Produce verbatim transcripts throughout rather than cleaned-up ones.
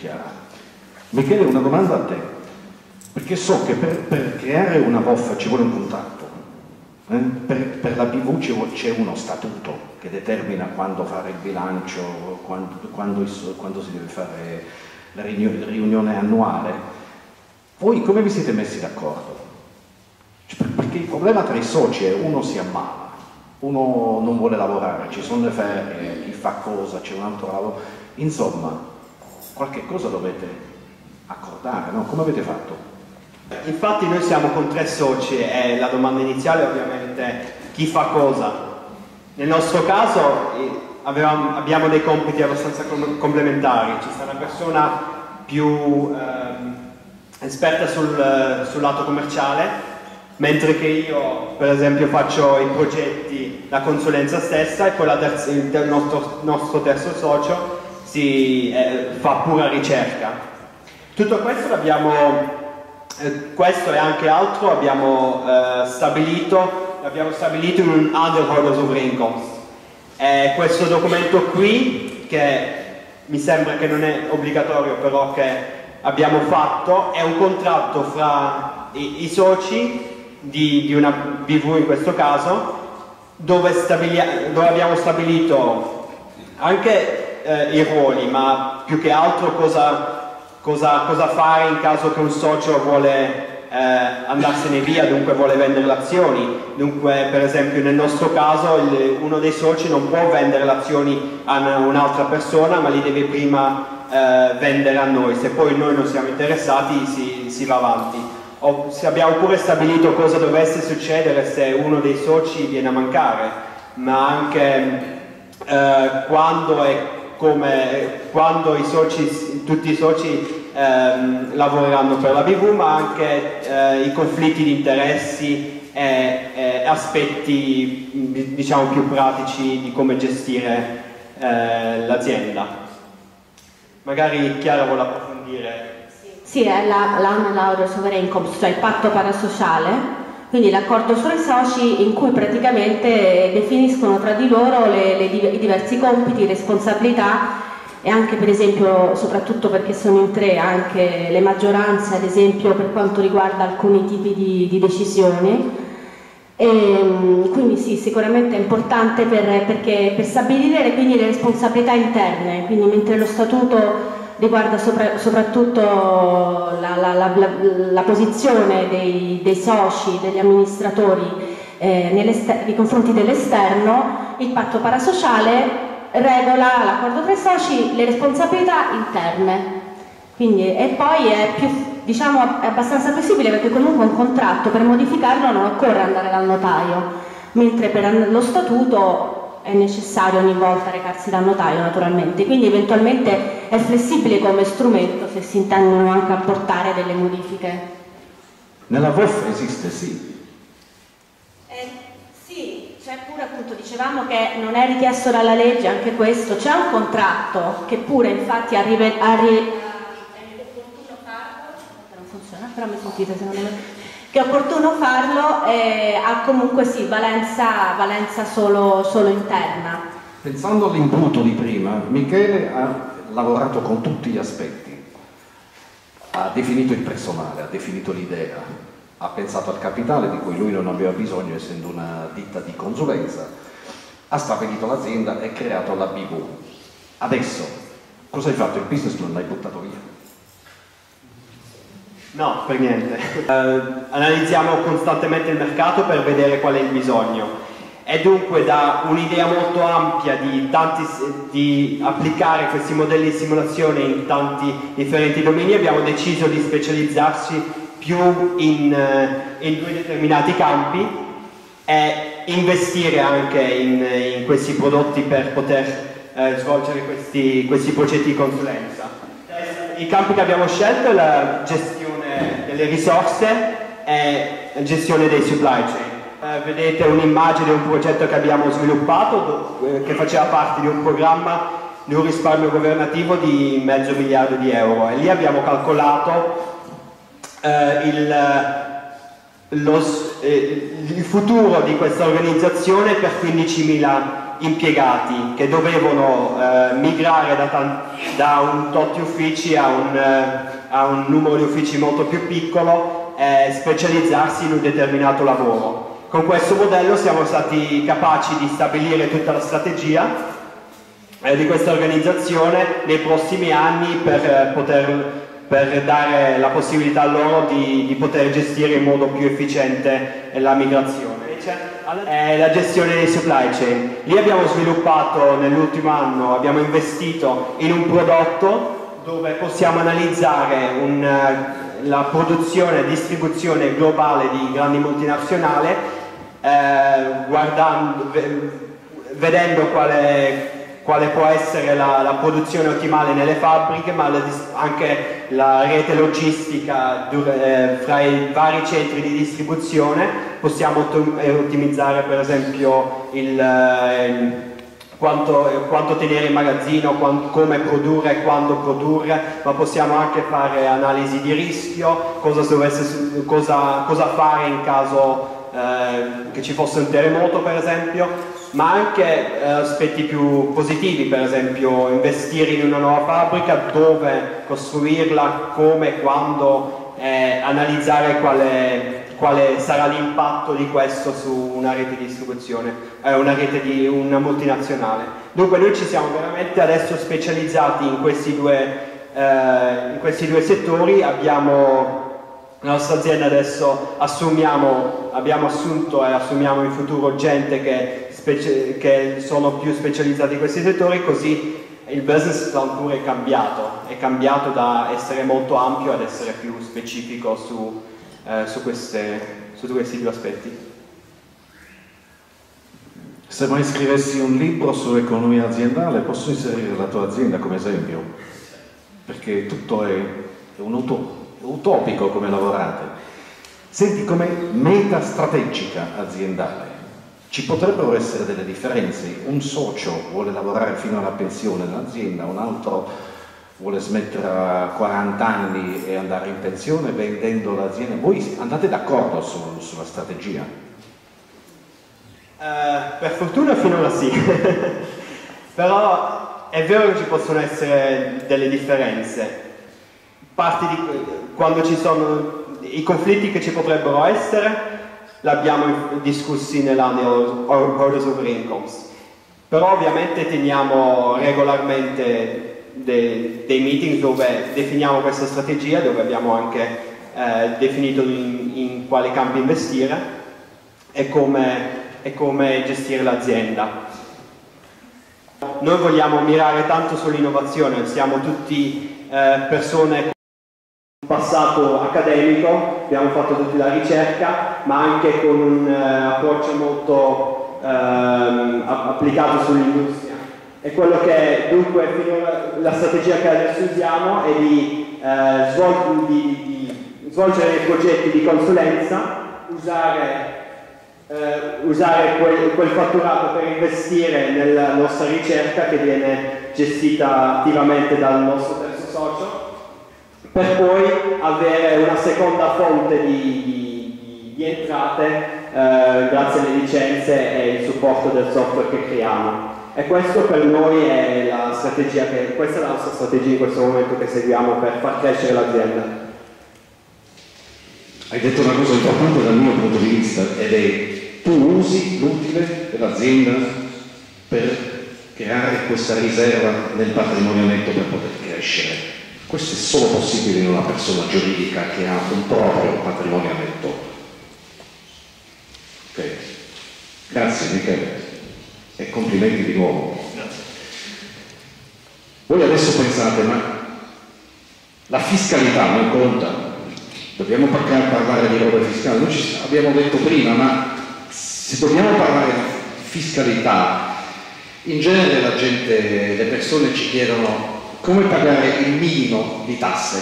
Chiara. Michele, una domanda a te, perché so che per, per creare una V O F ci vuole un contratto, eh? per, per la B V c'è uno statuto che determina quando fare il bilancio, quando, quando, quando si deve fare la riunione annuale. Voi come vi siete messi d'accordo? Cioè, perché il problema tra i soci è uno si ammala, uno non vuole lavorare, ci sono le ferie, chi fa cosa, c'è un altro lavoro, insomma qualche cosa dovete accordare, no? Come avete fatto? Infatti noi siamo con tre soci e la domanda iniziale è ovviamente chi fa cosa. Nel nostro caso avevamo, abbiamo dei compiti abbastanza com complementari, ci sta una persona più ehm, esperta sul, sul lato commerciale, mentre che io per esempio faccio i progetti, la consulenza stessa, e poi la terza, il nostro, nostro terzo socio si eh, fa pura ricerca. Tutto questo l'abbiamo, eh, questo e anche altro abbiamo eh, stabilito, l'abbiamo stabilito in un aandeelhoudersovereenkomst. E questo documento qui, che mi sembra che non è obbligatorio però che abbiamo fatto, è un contratto fra i, i soci di, di una B V in questo caso, dove, dove abbiamo stabilito anche eh, i ruoli, ma più che altro cosa, cosa, cosa fare in caso che un socio vuole eh, andarsene via, dunque vuole vendere le azioni. Dunque per esempio nel nostro caso il, uno dei soci non può vendere le azioni a un'altra persona, ma li deve prima eh, vendere a noi. Se poi noi non siamo interessati si, si va avanti. O, se abbiamo pure stabilito cosa dovesse succedere se uno dei soci viene a mancare, ma anche eh, quando, e come, quando i soci, tutti i soci ehm, lavoreranno per la B V, ma anche eh, i conflitti di interessi e, e aspetti diciamo più pratici di come gestire eh, l'azienda. Magari Chiara vuole approfondire. Sì, è l'Aandeelhoudersovereenkomst, cioè il patto parasociale, quindi l'accordo fra i soci in cui praticamente definiscono tra di loro le, le, i diversi compiti, responsabilità e anche per esempio, soprattutto perché sono in tre, anche le maggioranze ad esempio per quanto riguarda alcuni tipi di, di decisioni. E, quindi sì, sicuramente è importante per, perché, per stabilire le, quindi, le responsabilità interne, quindi mentre lo statuto riguarda sopra, soprattutto la, la, la, la, la posizione dei, dei soci, degli amministratori eh, nei confronti dell'esterno, il patto parasociale regola l'accordo tra i soci, le responsabilità interne. Quindi, e poi è, più, diciamo, è abbastanza flessibile perché comunque un contratto per modificarlo non occorre andare dal notaio, mentre per lo statuto è necessario ogni volta recarsi dal notaio naturalmente, quindi eventualmente è flessibile come strumento se si intendono anche apportare delle modifiche. Nella V O F esiste, sì. Eh, sì, c'è pure appunto, dicevamo che non è richiesto dalla legge anche questo, c'è un contratto che pure infatti arriva a ri... non funziona, però mi sentite secondo me? Che è opportuno farlo, eh, ha comunque sì, valenza, valenza solo, solo interna. Pensando all'imputo di prima, Michele ha lavorato con tutti gli aspetti, ha definito il personale, ha definito l'idea, ha pensato al capitale di cui lui non aveva bisogno essendo una ditta di consulenza, ha stabilito l'azienda e creato la B V. Adesso, cosa hai fatto? Il business plan l'hai buttato via? No, per niente. Uh, analizziamo costantemente il mercato per vedere qual è il bisogno e dunque da un'idea molto ampia di, tanti, di applicare questi modelli di simulazione in tanti differenti domini abbiamo deciso di specializzarci più in, uh, in due determinati campi e investire anche in, in questi prodotti per poter uh, svolgere questi, questi progetti di consulenza. I campi che abbiamo scelto è la gestione delle risorse e la gestione dei supply chain. Eh, vedete un'immagine di un progetto che abbiamo sviluppato eh, che faceva parte di un programma di un risparmio governativo di mezzo miliardo di euro e lì abbiamo calcolato eh, il, lo, eh, il futuro di questa organizzazione per quindicimila impiegati che dovevano eh, migrare da, da un tot di uffici a un, eh, a un numero di uffici molto più piccolo e specializzarsi in un determinato lavoro. Con questo modello siamo stati capaci di stabilire tutta la strategia eh, di questa organizzazione nei prossimi anni per eh, poter per dare la possibilità a loro di, di poter gestire in modo più efficiente la migrazione. È la gestione dei supply chain. Lì abbiamo sviluppato nell'ultimo anno, abbiamo investito in un prodotto dove possiamo analizzare un, la produzione e distribuzione globale di grandi multinazionali, eh, guardando, vedendo quale quale può essere la, la produzione ottimale nelle fabbriche, ma la, anche la rete logistica eh, fra i vari centri di distribuzione. Possiamo ottimizzare per esempio il, il, quanto, quanto tenere in magazzino, quanto, come produrre, quando produrre, ma possiamo anche fare analisi di rischio, cosa, dovesse, cosa, cosa fare in caso eh, che ci fosse un terremoto per esempio, ma anche eh, aspetti più positivi, per esempio investire in una nuova fabbrica, dove costruirla, come, quando, eh, analizzare quale, quale sarà l'impatto di questo su una rete di distribuzione, eh, una rete di una multinazionale. Dunque noi ci siamo veramente adesso specializzati in questi due, eh, in questi due settori. Abbiamo la nostra azienda adesso assumiamo, abbiamo assunto e assumiamo in futuro gente che, specie, che sono più specializzati in questi settori, così il business plan pure è cambiato, è cambiato da essere molto ampio ad essere più specifico su, eh, su, queste, su questi due aspetti. Se mai scrivessi un libro sull'economia aziendale, posso inserire la tua azienda come esempio, perché tutto è, è un utopia. Utopico come lavorate. Senti, come meta strategica aziendale ci potrebbero essere delle differenze. Un socio vuole lavorare fino alla pensione dell'azienda, un altro vuole smettere a quaranta anni e andare in pensione vendendo l'azienda. Voi andate d'accordo su, sulla strategia? Uh, per fortuna finora sì. Però è vero che ci possono essere delle differenze. Parti di, quando ci sono i conflitti che ci potrebbero essere, l'abbiamo discussi nell'annual Orders of Incomes, però ovviamente teniamo regolarmente de, dei meeting dove definiamo questa strategia, dove abbiamo anche eh, definito in, in quali campi investire e come, e come gestire l'azienda. Noi vogliamo mirare tanto sull'innovazione, siamo tutti eh, persone passato accademico, abbiamo fatto tutta la ricerca, ma anche con un uh, approccio molto uh, applicato sull'industria. E quello che dunque finora, la strategia che adesso usiamo è di, uh, svol di, di svolgere progetti di consulenza, usare, uh, usare quel, quel fatturato per investire nella nostra ricerca che viene gestita attivamente dal nostro terzo socio, per poi avere una seconda fonte di, di, di entrate eh, grazie alle licenze e il supporto del software che creiamo. E questo per noi è la strategia che, questa è la nostra strategia in questo momento che seguiamo per far crescere l'azienda. Hai detto una cosa importante dal mio punto di vista, ed è: tu usi l'utile dell'azienda per creare questa riserva nel patrimonio netto per poter crescere. Questo è solo possibile in una persona giuridica che ha un proprio patrimonio netto. Ok, grazie Michele e complimenti di nuovo. Grazie. Voi adesso pensate, ma la fiscalità non conta? Dobbiamo parlare di roba fiscale? Noi ci abbiamo detto prima, ma se dobbiamo parlare di fiscalità, in genere la gente, le persone ci chiedono come pagare il minimo di tasse.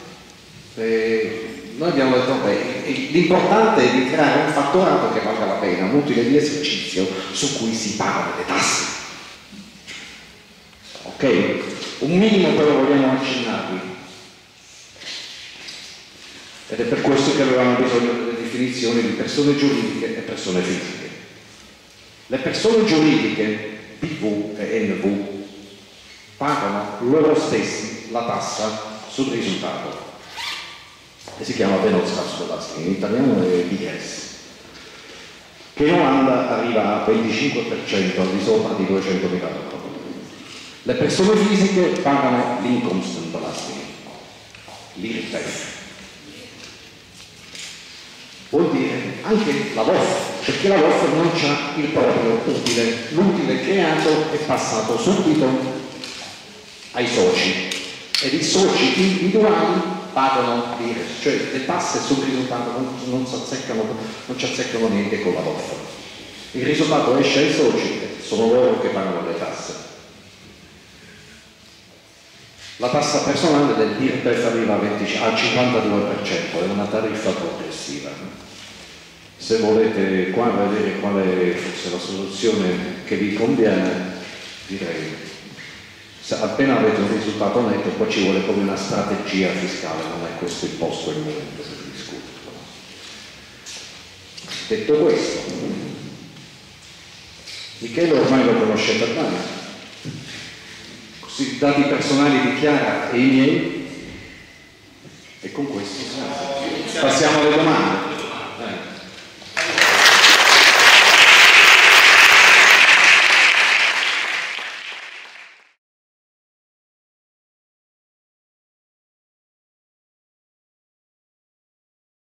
Eh, noi abbiamo detto, beh, l'importante è di creare un fatturato che valga la pena, un utile di esercizio su cui si pagano le tasse. Ok? Un minimo però vogliamo accennarvi. Ed è per questo che avevamo bisogno delle definizioni di persone giuridiche e persone fisiche. Le persone giuridiche P V e N V pagano loro stessi la tassa sul risultato, e si chiama Benotschaftbelasting, in italiano è B S, che in Olanda arriva al venticinque per cento al di sopra di duecentomila euro. Le persone fisiche pagano l'Inkomstenbelasting, l'I R P E F. Vuol dire anche la V O F, perché la V O F non c'ha il proprio utile, l'utile creato è passato subito ai soci, ed i soci individuali pagano l'I R E S, cioè le tasse sul risultato non, non, si azzeccano, non ci azzeccano niente con la V O F. Il risultato esce ai soci, sono loro che pagano le tasse. La tassa personale dell'I R P E F arriva al cinquantadue per cento, è una tariffa progressiva. Se volete qua vedere qual è forse la soluzione che vi conviene, direi, se appena avete un risultato netto, poi ci vuole come una strategia fiscale, non è questo il posto e il momento per discutere. Detto questo, Michele ormai lo conoscete bene, così i dati personali di Chiara e i miei, e con questo passiamo alle domande.